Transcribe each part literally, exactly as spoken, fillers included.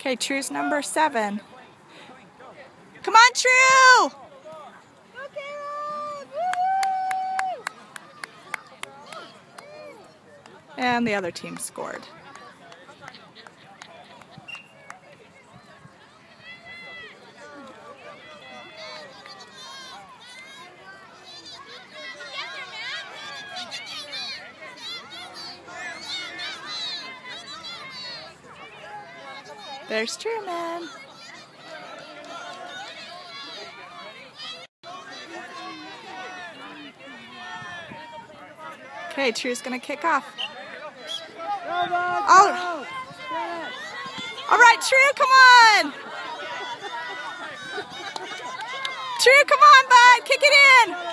Okay, True's number seven. Come on, True! And the other team scored. There's Truman. Okay, True's gonna kick off. Oh! All right, True, come on! True, come on, bud, kick it in!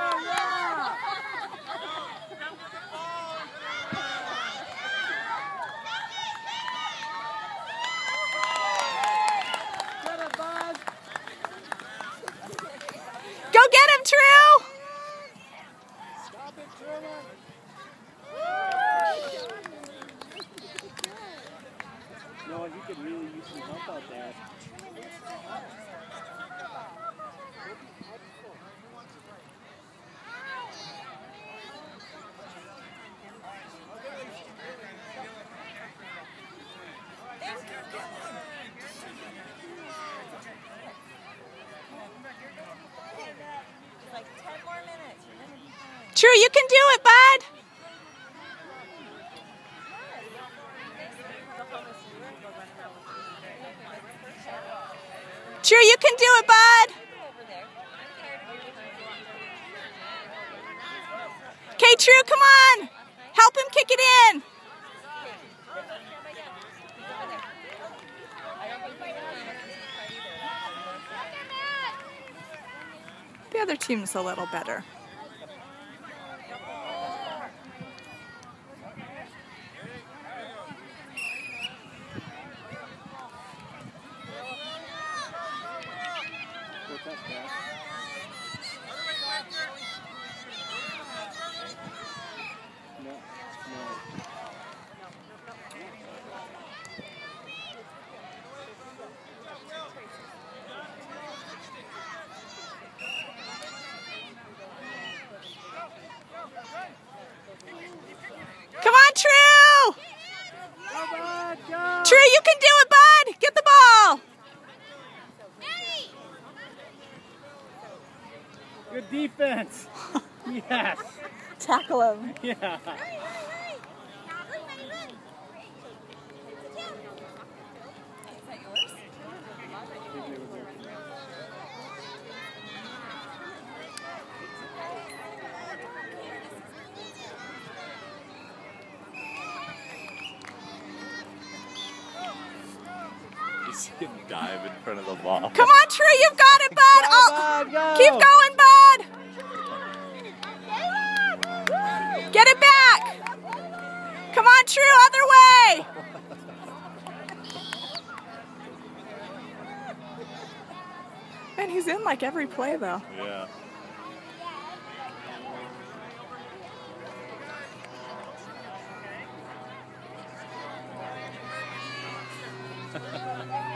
Go get him, True! Stop it, Truman! No, he could really use some help out there. True, you can do it, bud. True, you can do it, bud. Okay, True, come on. Help him kick it in. The other team's a little better. Come on, True! True, you can do it, bud! Get the ball! Good defense! Yes! Tackle him. Yeah! He's gonna dive in front of the ball. Come on, True, you've got it, bud! Go, Oh, bud, go. Keep going, bud! Get it back! Come on, True, other way! And he's in like every play, though. Yeah.